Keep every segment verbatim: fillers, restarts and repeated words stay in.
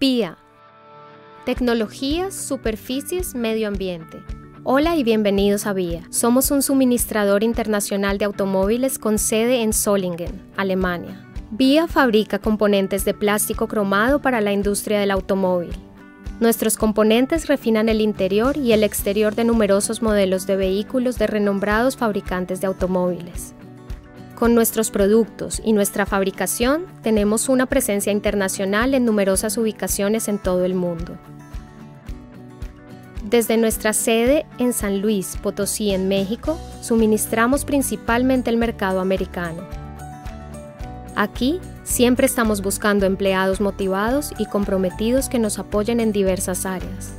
Vía. Tecnologías, superficies, medio ambiente. Hola y bienvenidos a Vía. Somos un suministrador internacional de automóviles con sede en Solingen, Alemania. Vía fabrica componentes de plástico cromado para la industria del automóvil. Nuestros componentes refinan el interior y el exterior de numerosos modelos de vehículos de renombrados fabricantes de automóviles. Con nuestros productos y nuestra fabricación, tenemos una presencia internacional en numerosas ubicaciones en todo el mundo. Desde nuestra sede en San Luis Potosí, en México, suministramos principalmente el mercado americano. Aquí, siempre estamos buscando empleados motivados y comprometidos que nos apoyen en diversas áreas.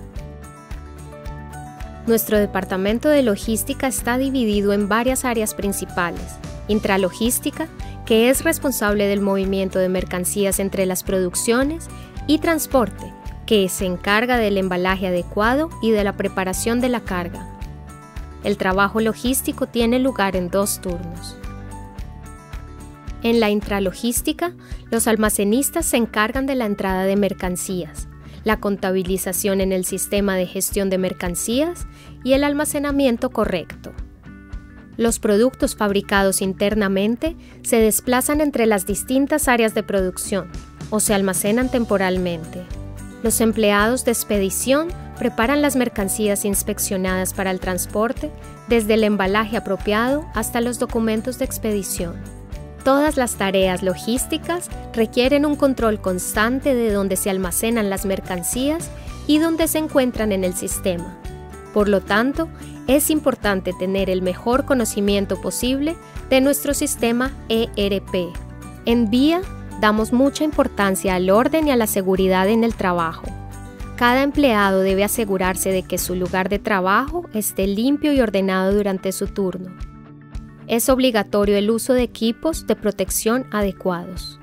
Nuestro departamento de logística está dividido en varias áreas principales. Intralogística, que es responsable del movimiento de mercancías entre las producciones, y transporte, que se encarga del embalaje adecuado y de la preparación de la carga. El trabajo logístico tiene lugar en dos turnos. En la intralogística, los almacenistas se encargan de la entrada de mercancías, la contabilización en el sistema de gestión de mercancías y el almacenamiento correcto. Los productos fabricados internamente se desplazan entre las distintas áreas de producción o se almacenan temporalmente. Los empleados de expedición preparan las mercancías inspeccionadas para el transporte, desde el embalaje apropiado hasta los documentos de expedición. Todas las tareas logísticas requieren un control constante de dónde se almacenan las mercancías y dónde se encuentran en el sistema. Por lo tanto, es importante tener el mejor conocimiento posible de nuestro sistema E R P. En Vía, damos mucha importancia al orden y a la seguridad en el trabajo. Cada empleado debe asegurarse de que su lugar de trabajo esté limpio y ordenado durante su turno. Es obligatorio el uso de equipos de protección adecuados.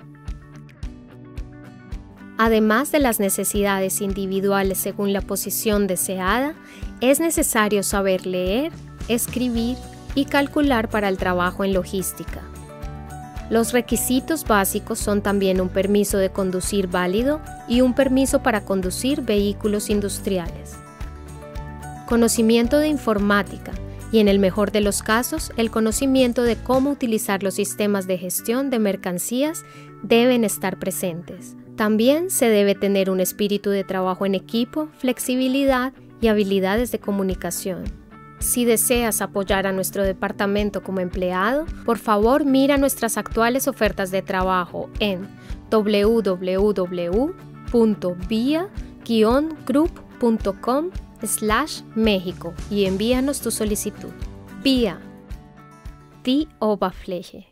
Además de las necesidades individuales según la posición deseada, es necesario saber leer, escribir y calcular para el trabajo en logística. Los requisitos básicos son también un permiso de conducir válido y un permiso para conducir vehículos industriales. Conocimiento de informática y, en el mejor de los casos, el conocimiento de cómo utilizar los sistemas de gestión de mercancías deben estar presentes. También se debe tener un espíritu de trabajo en equipo, flexibilidad y habilidades de comunicación. Si deseas apoyar a nuestro departamento como empleado, por favor mira nuestras actuales ofertas de trabajo en w w w punto via guion group punto com slash México y envíanos tu solicitud. Vía. Die Oberfläche.